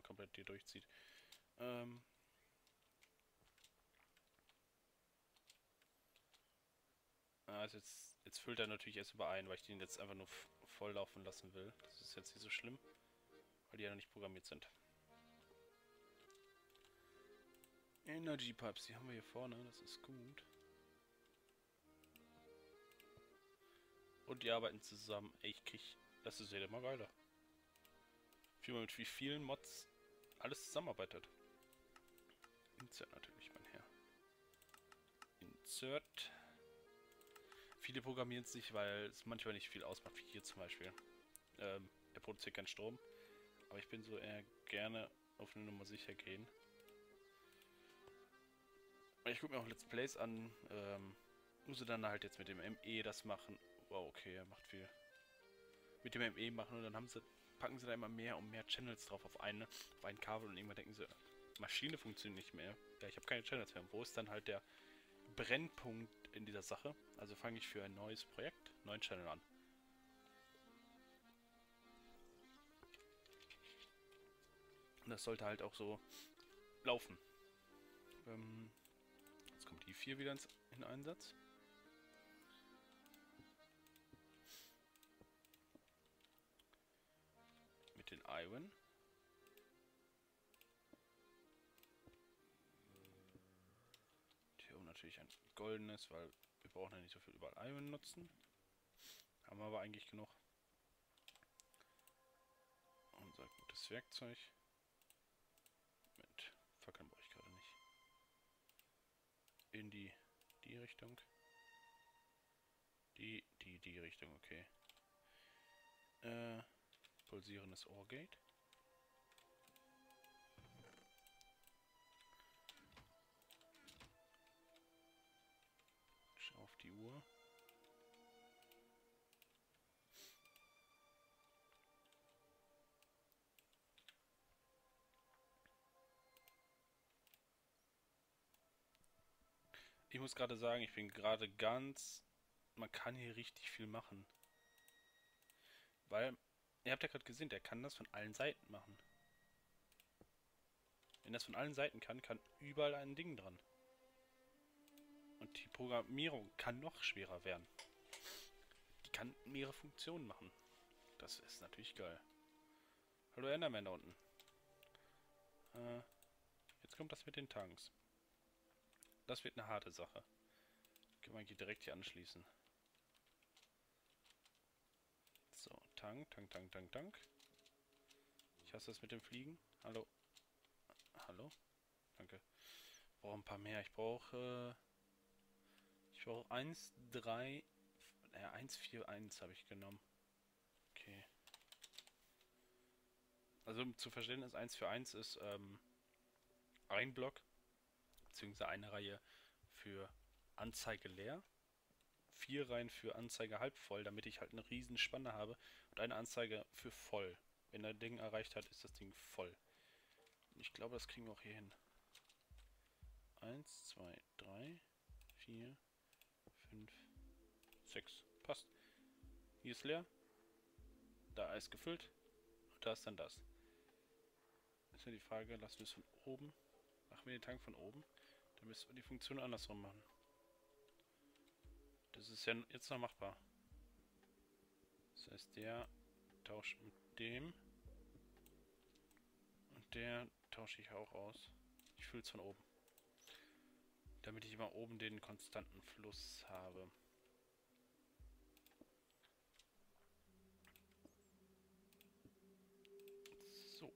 komplett hier durchzieht. Also jetzt füllt er natürlich erst über ein, weil ich den jetzt einfach nur voll laufen lassen will. Das ist jetzt nicht so schlimm, weil die ja noch nicht programmiert sind. Energy Pipes, die haben wir hier vorne, das ist gut. Und die arbeiten zusammen. Ey, das ist ja immer geiler. Mit wie vielen Mods alles zusammenarbeitet. Insert natürlich, mein Herr. Insert. Viele programmieren es nicht, weil es manchmal nicht viel ausmacht, wie hier zum Beispiel. Er produziert keinen Strom, aber ich bin so eher gerne auf eine Nummer sicher gehen. Ich gucke mir auch Let's Plays an, muss dann halt jetzt mit dem ME das machen. Wow, okay, er macht viel. Mit dem ME machen und dann packen sie da immer mehr und mehr Channels drauf auf ein Kabel und irgendwann denken sie, Maschine funktioniert nicht mehr. Ja, ich habe keine Channels mehr. Wo ist dann halt der Brennpunkt in dieser Sache? Also fange ich für ein neues Projekt, neuen Channel an. Und das sollte halt auch so laufen. Jetzt kommt die 4 wieder in Einsatz. Mit den Iron. Hier oben natürlich ein goldenes, weil wir brauchen ja nicht so viel überall Iron nutzen. Haben wir aber eigentlich genug. Unser gutes Werkzeug. Mit Fackeln brauche ich gerade nicht. In die Richtung. Die Richtung, okay. Pulsierendes Ohrgate. Schau auf die Uhr. Ich muss gerade sagen, ich bin gerade ganz... Man kann hier richtig viel machen. Weil, ihr habt ja gerade gesehen, der kann das von allen Seiten machen. Wenn das von allen Seiten kann überall ein Ding dran. Und die Programmierung kann noch schwerer werden. Die kann mehrere Funktionen machen. Das ist natürlich geil. Hallo Enderman da unten. Jetzt kommt das mit den Tanks. Das wird eine harte Sache. Können wir hier direkt hier anschließen. So, Tank. Ich hasse das mit dem Fliegen. Hallo. Hallo? Danke. Ich brauche ein paar mehr. Ich brauche 1, 3... 1, 4, 1 habe ich genommen. Okay. Also zu Verständnis, 1 für 1 ist ein Block, beziehungsweise eine Reihe für Anzeige leer, 4 Reihen für Anzeige halb voll, damit ich halt eine riesen Spanne habe und eine Anzeige für voll. Wenn das Ding erreicht hat, ist das Ding voll. Und ich glaube, das kriegen wir auch hier hin. 1, 2, 3, 4, 5, 6. Passt. Hier ist leer. Da ist gefüllt. Und da ist dann das. Ist ja die Frage, lassen wir es von oben. Machen wir den Tank von oben. Dann müssen wir die Funktion andersrum machen. Das ist ja jetzt noch machbar. Das heißt, der tauscht mit dem. Und der tausche ich auch aus. Ich fülle es von oben. Damit ich immer oben den konstanten Fluss habe. So.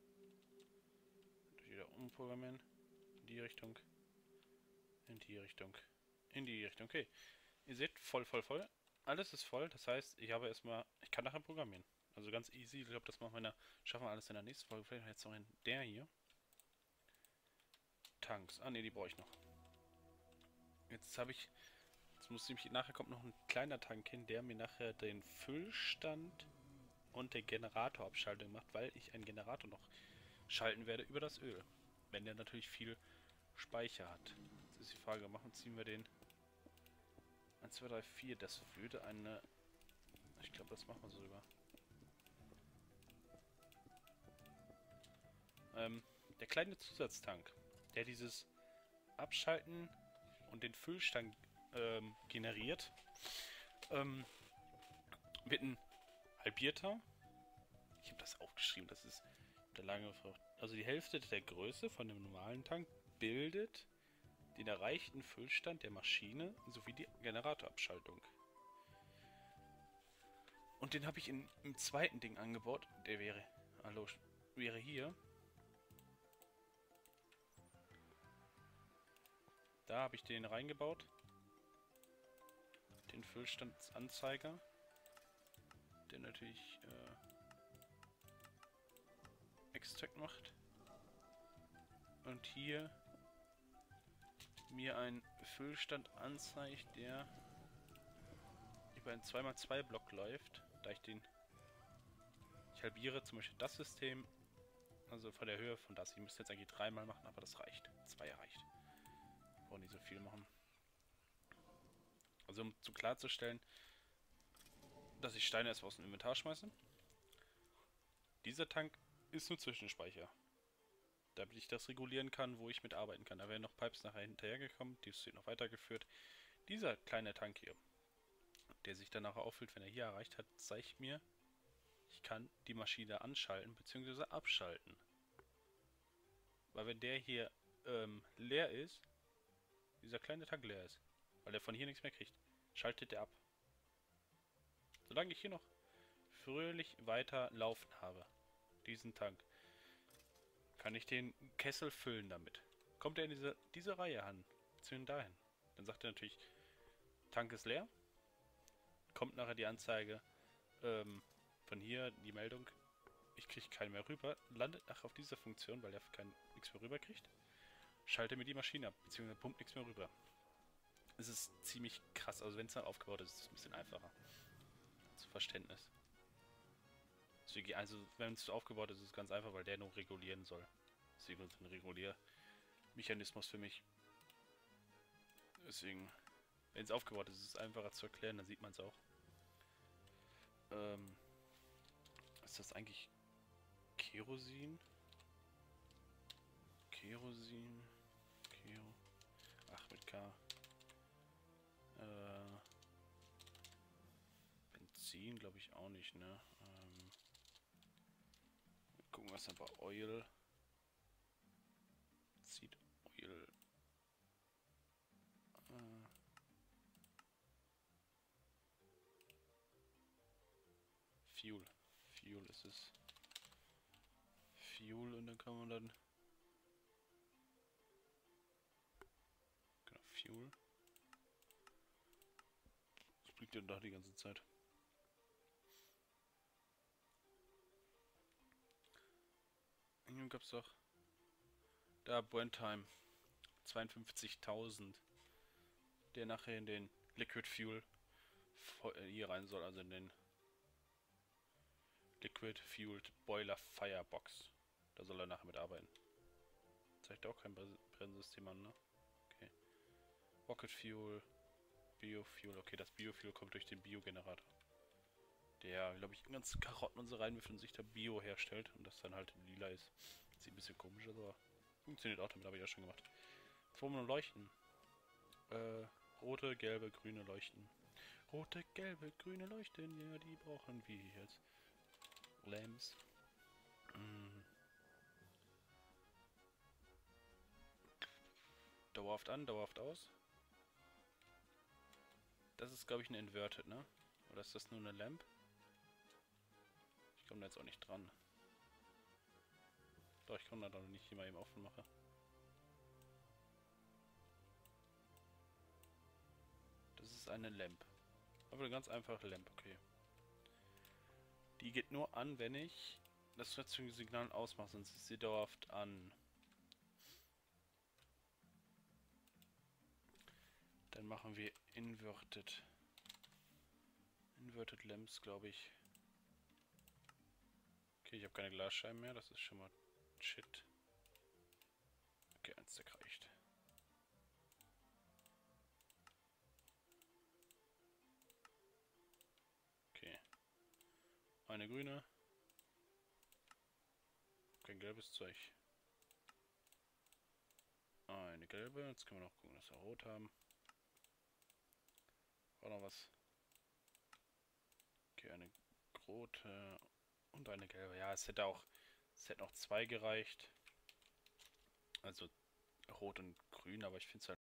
Wieder umprogrammieren. In die Richtung. In die Richtung. In die Richtung. Okay. Ihr seht, voll. Alles ist voll. Das heißt, ich kann nachher programmieren. Also ganz easy. Ich glaube, das schaffen wir alles in der nächsten Folge. Vielleicht jetzt noch in der hier. Tanks. Ah, ne, die brauche ich noch. Jetzt muss nämlich, nachher kommt noch ein kleiner Tank hin, der mir nachher den Füllstand und der Generatorabschaltung macht, weil ich einen Generator noch schalten werde über das Öl. Wenn der natürlich viel Speicher hat. Jetzt ist die Frage, ziehen wir den 1, 2, 3, 4. Das würde eine... Ich glaube, das machen wir sogar. Der kleine Zusatztank, der dieses Abschalten und den Füllstand generiert, wird ein halbierter. Ich habe das aufgeschrieben, das ist der lange. Also die Hälfte der Größe von dem normalen Tank bildet den erreichten Füllstand der Maschine sowie die Generatorabschaltung. Und den habe ich im zweiten Ding angebaut. Der wäre hier. Da habe ich den reingebaut. Den Füllstandsanzeiger. Der natürlich Extract macht. Und hier mir ein Füllstand anzeigt, der über einen 2x2 Block läuft. Da ich halbiere zum Beispiel das System, also von der Höhe von das. Ich müsste jetzt eigentlich 3-mal machen, aber das reicht. 2 reicht. Ich brauche nicht so viel machen. Also um zu klarzustellen, dass ich Steine erstmal aus dem Inventar schmeiße. Dieser Tank ist nur Zwischenspeicher. Damit ich das regulieren kann, wo ich mitarbeiten kann. Da werden noch Pipes nachher hinterhergekommen, die wird noch weitergeführt. Dieser kleine Tank hier, der sich dann nachher auffüllt, wenn er hier erreicht hat, zeigt mir, ich kann die Maschine anschalten bzw. abschalten. Weil wenn der hier leer ist, dieser kleine Tank leer ist, weil er von hier nichts mehr kriegt, schaltet er ab. Solange ich hier noch fröhlich weiter laufen habe, diesen Tank, kann ich den Kessel füllen damit. Kommt er in diese Reihe an, beziehungsweise dahin, dann sagt er natürlich, Tank ist leer. Kommt nachher die Anzeige von hier, die Meldung, ich kriege keinen mehr rüber, landet nachher auf dieser Funktion, weil er nichts mehr rüber kriegt, schalte mir die Maschine ab, beziehungsweise pumpt nichts mehr rüber. Es ist ziemlich krass, also wenn es dann aufgebaut ist, ist es ein bisschen einfacher. Zu Verständnis. Deswegen, also wenn es aufgebaut ist, ist es ganz einfach, weil der nur regulieren soll. Deswegen ist ein Reguliermechanismus für mich. Deswegen, wenn es aufgebaut ist, ist es einfacher zu erklären, dann sieht man es auch. Ist das eigentlich Kerosin? Kerosin? Ach, mit K. Benzin glaube ich auch nicht, ne? Gucken, was dann bei Oil. Seed Oil. Fuel. Fuel ist es. Fuel und dann kann man dann. Genau, Fuel. Das blinkt ja doch die ganze Zeit. Hier gab's doch. Da, Brentime. 52.000. Der nachher in den Liquid Fuel hier rein soll, also in den Liquid Fueled Boiler Firebox. Da soll er nachher mitarbeiten. Zeigt auch kein Brennsystem an, ne? Okay. Rocket Fuel, Biofuel. Okay, das Biofuel kommt durch den Biogenerator. Der, glaube ich, ganz Karotten und so reinwirft und sich da Bio herstellt und das dann halt lila ist. Sieht ein bisschen komisch aus, aber funktioniert auch damit, habe ich ja schon gemacht. Formen und Leuchten. Rote, gelbe, grüne Leuchten. Rote, gelbe, grüne Leuchten, ja, die brauchen wir jetzt. Lamps. Dauerhaft an, dauerhaft aus. Das ist, glaube ich, eine Inverted, ne? Oder ist das nur eine Lamp? Ich komme da jetzt auch nicht dran. Doch, ich komme da noch nicht, die mal eben offen mache. Das ist eine Lamp. Aber eine ganz einfache Lamp, okay. Die geht nur an, wenn ich das Signal ausmache, sonst ist sie dauerhaft an. Dann machen wir Inverted Lamps, glaube ich. Okay, ich habe keine Glasscheiben mehr, das ist schon mal shit. Okay, ein Stack reicht. Okay. Eine grüne. Kein gelbes Zeug. Eine gelbe. Jetzt können wir noch gucken, dass wir rot haben. War noch was? Okay, eine rote und eine gelbe. Ja, es hätte noch zwei gereicht. Also rot und grün, aber ich finde es halt